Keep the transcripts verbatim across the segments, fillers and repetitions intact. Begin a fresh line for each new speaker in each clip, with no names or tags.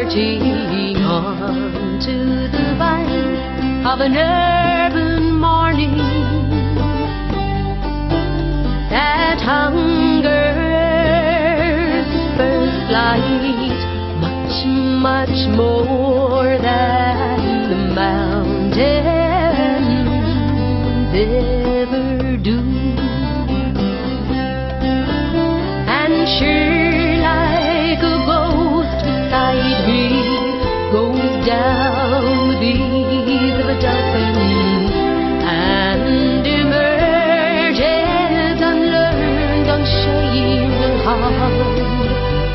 floating on to the vine of an urban morning that hungers first light much, much more than the mountains ever do. And sure like a ghost beside me goes down the beat of a dolphin and emerges unlearned, unshamed and hard.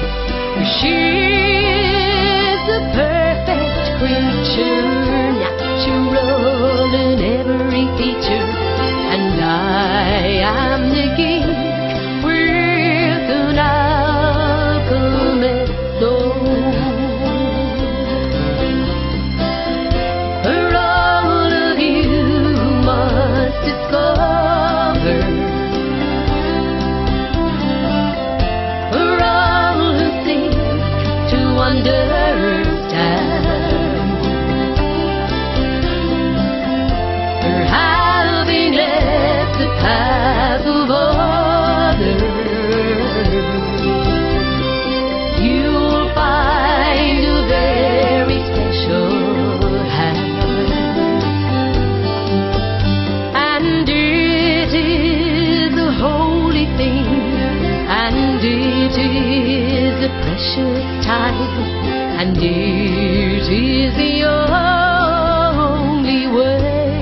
She's the perfect creature, natural in every feature, and I am the geek with an alchemist soul. For all of you must discover, for all who seek to understand, for having left the path of others, you'll find a very special hand, and it is a holy thing, and it is a precious time, and it is the only way.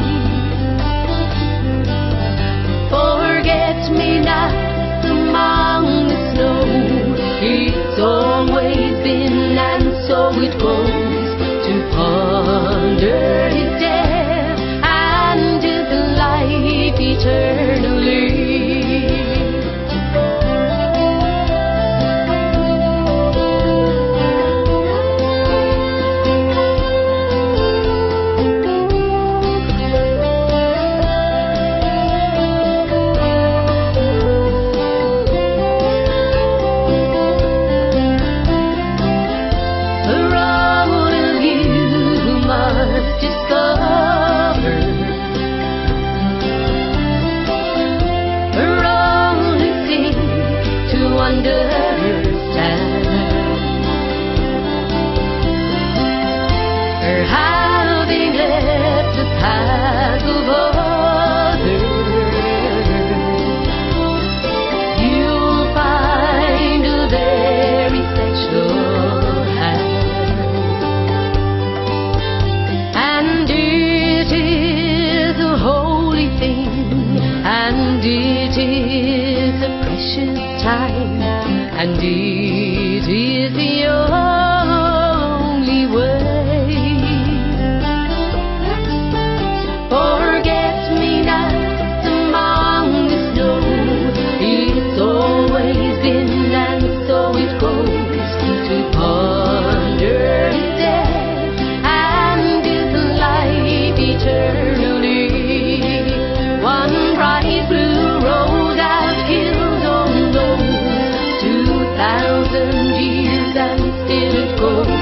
Forget-me-not among the snow, it's always been and so it goes, to ponder his death and his life eternally. Understand, for having left the path of others, you'll find a very special hand, and it is a holy thing, and it is a precious time, and it is the only way. Forget-me-not among the snow, it's always been and so it goes, to ponder his death and his life eternally. One bright blue rose out hills on low, thousand years and still it goes.